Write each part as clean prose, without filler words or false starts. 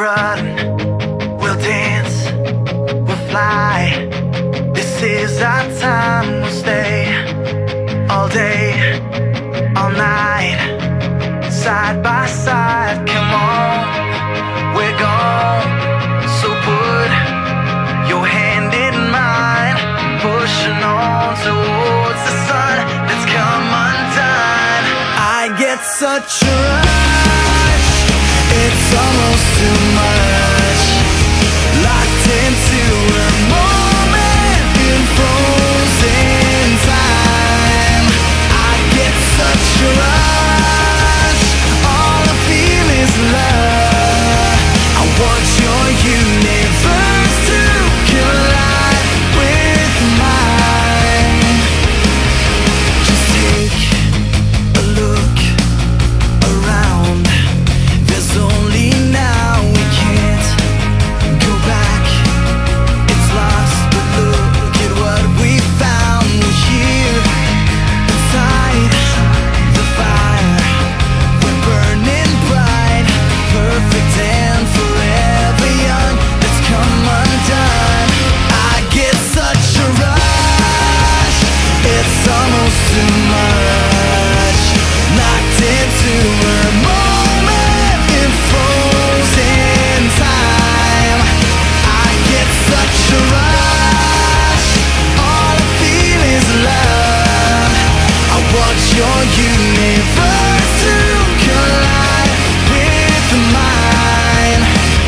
run, we'll dance, we'll fly. This is our time, we'll stay all day, all night, side by side. Come on, we're gone. So put your hand in mine, pushing on towards the sun that's come undone. I get such a rush, it's almost too much. Locked into a moment in frozen time. I get such a rush, all I feel is love. I want your universe to collide with mine. Just take a look around. There's only now, we can't go back. It's lost, but look at what we found. We're here inside the fire. We're burning bright, perfect and forever young. Let's come undone. I get such a rush, it's almost too much. Locked into a moment in frozen time. I get such a rush, all I feel is love. I want your universe to collide with mine.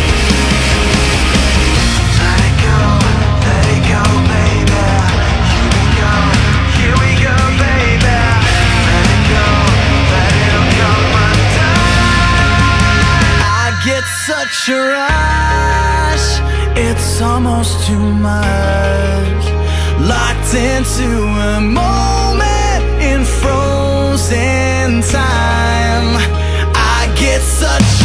Let it go, baby. Here we go, baby. Let it go, let it come undone. I get such a rush, it's almost too much. Locked into a moment in frozen time. I get such